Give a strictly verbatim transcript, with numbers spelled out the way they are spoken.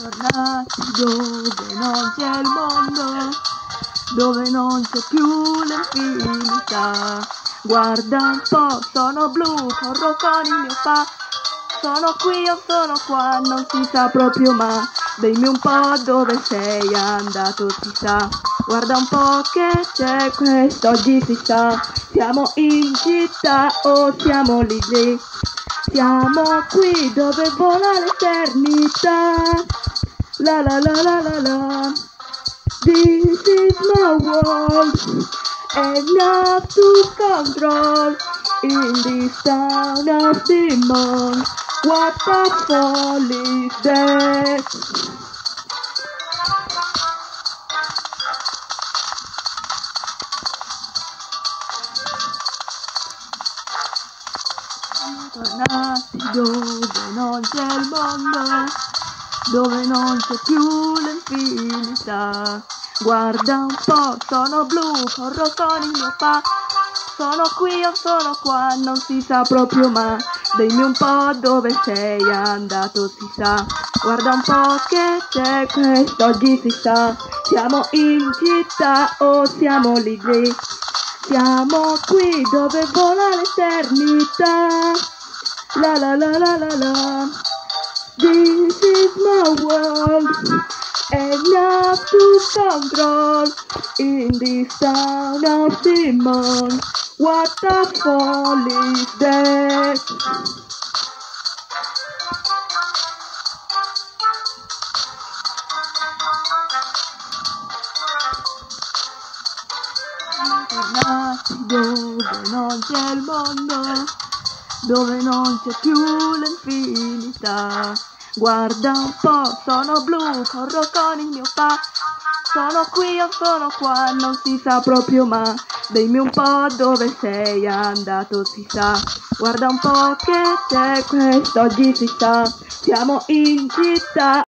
Tornati dove non c'è il mondo, dove non c'è più l'infinità. Guarda un po', sono blu, corro con il mio pa. Sono qui o sono qua, non si sa proprio ma. Dimmi un po' dove sei andato, si sa. Guarda un po' che c'è, quest'oggi si sa. Siamo in città o siamo lì lì. Siamo qui dove vola l'eternità. La la la la la la. This is my world, enough to control. In this town of demons, what a fall is that? Tornati dove non c'è il mondo, dove non c'è più l'infinità. Guarda un po', sono blu, corro con il mio pa. Sono qui o sono qua, non si sa proprio ma. Dimmi un po' dove sei andato, si sa. Guarda un po' che c'è, quest'oggi si sa. Siamo in città o siamo lì lì. Siamo qui dove vola l'eternità. La la la la la la. This is my world, enough to control. In this town of demons, what a fall is that? Tornati dove non c'è il mondo, dove non c'è più l'infinità. Guarda un po', sono blu, corro con il mio pa. Sono qui o sono qua, non si sa proprio ma. Dimmi un po' dove sei andato, si sa. Guarda un po' che c'è, quest'oggi si sa. Siamo in città.